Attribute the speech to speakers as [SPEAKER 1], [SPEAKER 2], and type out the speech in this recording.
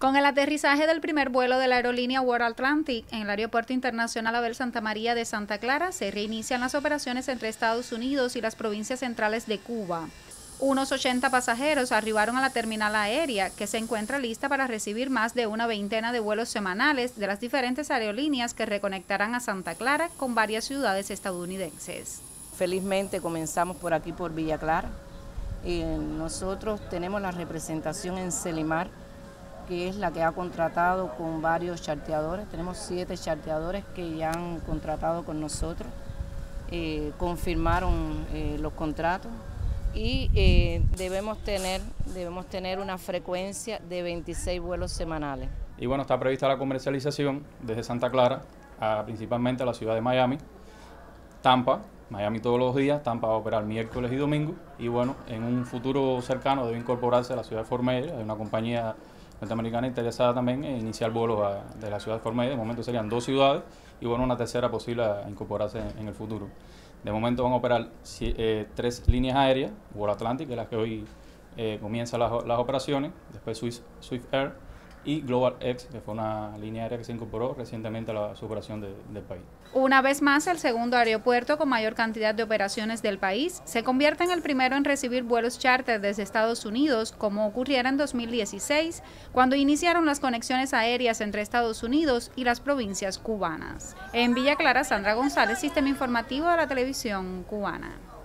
[SPEAKER 1] Con el aterrizaje del primer vuelo de la aerolínea World Atlantic en el Aeropuerto Internacional Abel Santa María de Santa Clara, se reinician las operaciones entre Estados Unidos y las provincias centrales de Cuba. Unos 80 pasajeros arribaron a la terminal aérea, que se encuentra lista para recibir más de una veintena de vuelos semanales de las diferentes aerolíneas que reconectarán a Santa Clara con varias ciudades estadounidenses.
[SPEAKER 2] Felizmente comenzamos por aquí, por Villa Clara. Nosotros tenemos la representación en Celimar, que es la que ha contratado con varios charteadores. Tenemos 7 charteadores que ya han contratado con nosotros, confirmaron los contratos y debemos tener una frecuencia de 26 vuelos semanales.
[SPEAKER 3] Y bueno, está prevista la comercialización desde Santa Clara, principalmente a la ciudad de Miami, Tampa. Miami todos los días, Tampa va a operar miércoles y domingo, y bueno, en un futuro cercano debe incorporarse a la ciudad de Fort Myers. Hay una compañía norteamericana interesada también en iniciar vuelos de la ciudad de Fort Myers. De momento serían 2 ciudades y bueno, una tercera posible a incorporarse en el futuro. De momento van a operar 3 líneas aéreas, World Atlantic, que es la que hoy comienza las operaciones, después Swift Air y Global X, que fue una línea aérea que se incorporó recientemente a la operación del país.
[SPEAKER 1] Una vez más, el segundo aeropuerto con mayor cantidad de operaciones del país se convierte en el primero en recibir vuelos charter desde Estados Unidos, como ocurriera en 2016, cuando iniciaron las conexiones aéreas entre Estados Unidos y las provincias cubanas. En Villa Clara, Sandra González, Sistema Informativo de la Televisión Cubana.